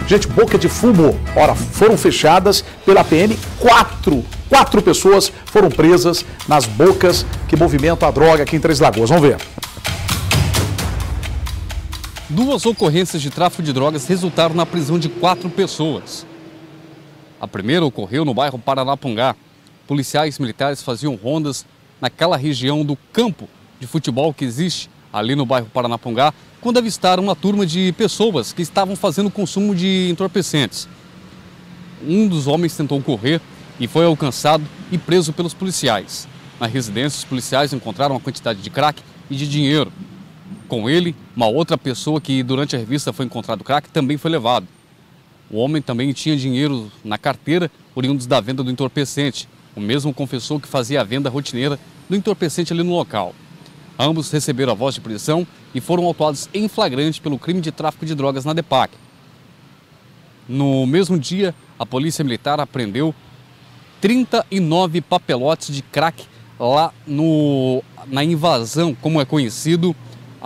Gente, boca de fumo. Ora, foram fechadas pela PM. Quatro pessoas foram presas nas bocas que movimentam a droga aqui em Três Lagoas. Vamos ver. Duas ocorrências de tráfico de drogas resultaram na prisão de 4 pessoas. A primeira ocorreu no bairro Paranapungá. Policiais militares faziam rondas naquela região do campo de futebol que existe ali no bairro Paranapungá, quando avistaram uma turma de pessoas que estavam fazendo consumo de entorpecentes. Um dos homens tentou correr e foi alcançado e preso pelos policiais. Na residência, os policiais encontraram uma quantidade de crack e de dinheiro. Com ele, uma outra pessoa que durante a revista foi encontrado crack também foi levado. O homem também tinha dinheiro na carteira, oriundos da venda do entorpecente. O mesmo confessou que fazia a venda rotineira do entorpecente ali no local. Ambos receberam a voz de prisão e foram autuados em flagrante pelo crime de tráfico de drogas na DEPAC. No mesmo dia, a Polícia Militar apreendeu 39 papelotes de crack lá na Invasão, como é conhecido,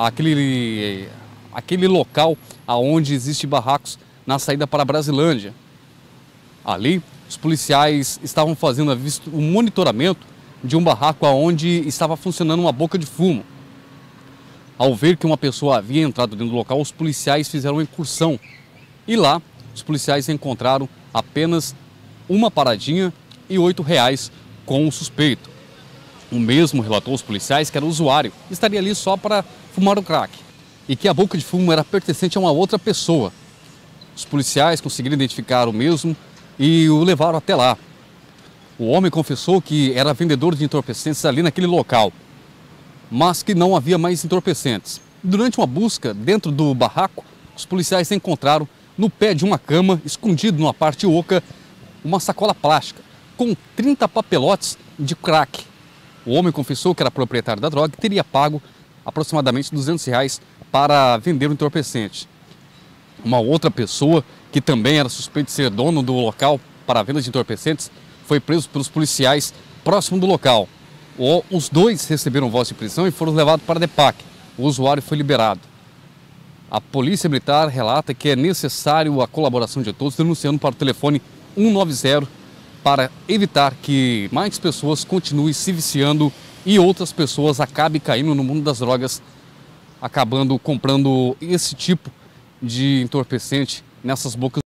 aquele local onde existem barracos na saída para Brasilândia. Ali, os policiais estavam fazendo o monitoramento de um barraco onde estava funcionando uma boca de fumo. Ao ver que uma pessoa havia entrado dentro do local, os policiais fizeram uma incursão. E lá, os policiais encontraram apenas uma paradinha e R$8 com o suspeito. O mesmo relatou aos policiais que era usuário, estaria ali só para fumar o crack. E que a boca de fumo era pertencente a uma outra pessoa. Os policiais conseguiram identificar o mesmo e o levaram até lá. O homem confessou que era vendedor de entorpecentes ali naquele local, mas que não havia mais entorpecentes. Durante uma busca dentro do barraco, os policiais encontraram no pé de uma cama, escondido numa parte oca, uma sacola plástica com 30 papelotes de crack. O homem confessou que era proprietário da droga e teria pago aproximadamente R$200 para vender o entorpecente. Uma outra pessoa, que também era suspeito de ser dono do local para a venda de entorpecentes, foi preso pelos policiais próximo do local. Os dois receberam voz de prisão e foram levados para a DEPAC. O usuário foi liberado. A Polícia Militar relata que é necessário a colaboração de todos, denunciando para o telefone 190 para evitar que mais pessoas continuem se viciando e outras pessoas acabem caindo no mundo das drogas, acabando comprando esse tipo de entorpecente nessas bocas.